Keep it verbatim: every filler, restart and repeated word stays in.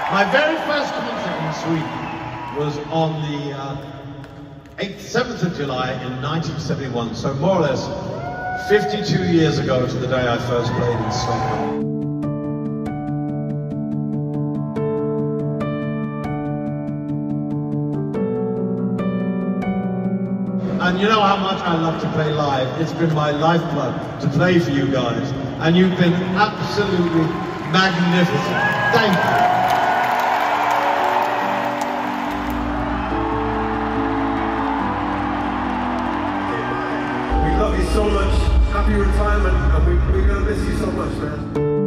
My very first concert in Sweden was on the uh, eighth, seventh of July in nineteen seventy-one, so more or less fifty-two years ago to the day I first played in Stockholm. And you know how much I love to play live. It's been my lifeblood to play for you guys, and you've been absolutely magnificent. Thank you. We love you so much. Happy retirement, and we, we're going to miss you so much, man.